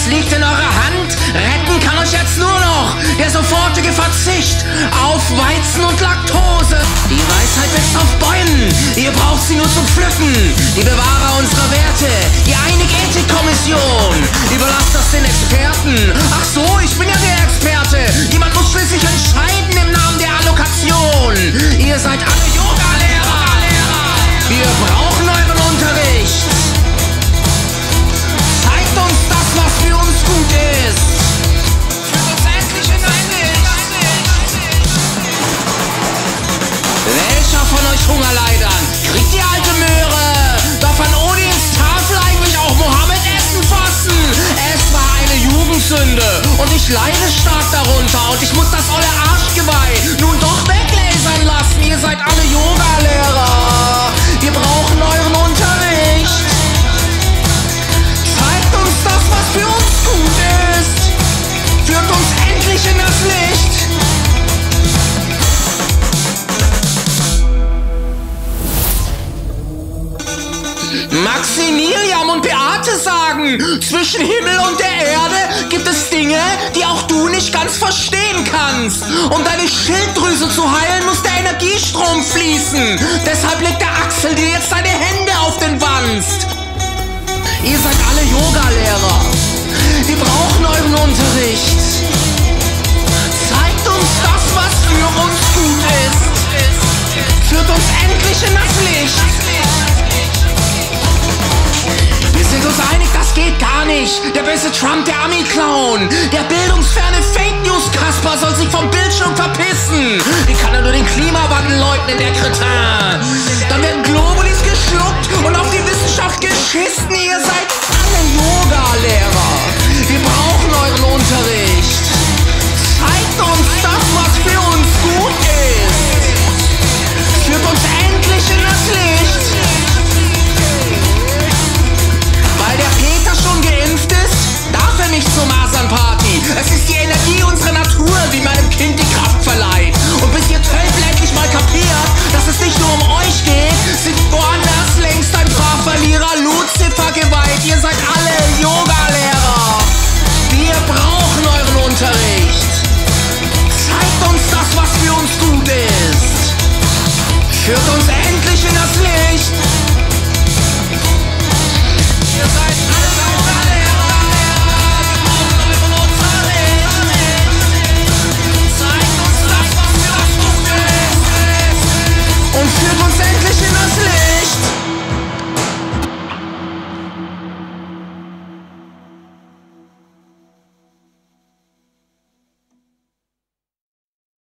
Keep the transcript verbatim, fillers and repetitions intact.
liegt in eurer Hand. Retten kann euch jetzt nur noch der sofortige Verzicht auf Weizen und Laktose. Die Weisheit wächst auf Bäumen, ihr braucht sie nur zum Pflücken. Die Bewahrer unserer Werte, die einige Ethikkommission. Überlasst das den Experten. Ach so, ich bin ja der Experte. Jemand muss schließlich entscheiden im Namen der Allokation. Ihr seid alle Yoga-Lehrer. Wir brauchen euren Unterricht. Zeigt uns das, was für uns gut ist. Führt uns endlich in das Licht. Welcher von euch Hungerleidern kriegt die alte Möhre? Darf an Odins Tafel eigentlich auch Mohammed essen fassen? Es war eine Jugendsünde und ich leide stark darunter und ich muss das olle Arschgeweih nun doch weglasern lassen. Ihr seid alle Yoga-Lehrer. Wir brauchen euren Unterricht. Zeigt uns das, was für uns gut ist. Führt uns endlich in das Licht. Maximilian und Beate sagen, zwischen Himmel und der Erde gibt es Dinge, die auch du nicht ganz verstehen kannst. Um deine Schilddrüse zu heilen, muss der Energiestrom fließen. Deshalb legt der Axel dir jetzt seine Hände auf den Wanst. Ihr seid alle Yoga-Lehrer. Wir brauchen euren Unterricht. Zeigt uns das, was für uns gut ist. Führt uns endlich in das Licht. Wir sind uns einig, das geht gar nicht. Der böse Trump, der Ami-Clown, der bildungsferne Fake-News-Kasper soll sich vom Bildschirm verpissen. Wie kann er nur den Klimawandel leugnen, der Kretin? Dann werden Globulis geschluckt und auf die Wissenschaft geschissen. Ihr seid alle Yoga-Lehrer. Wir brauchen euren Unterricht. Zeigt uns das, was für uns gut ist. Führt uns endlich in das Licht. Weil der Peter schon geimpft ist, darf er nicht zur Masernparty. Es ist die Energie unserer Natur, die meinem Kind die Kraft verleiht. Und bis ihr Tölpel endlich mal kapiert, dass es nicht nur um euch geht, sind woanders längst ein paar Verlierer Luzifer geweiht. Ihr seid alle Yoga-Lehrer. Wir brauchen euren Unterricht. Zeigt uns das, was für uns gut ist. Führt uns endlich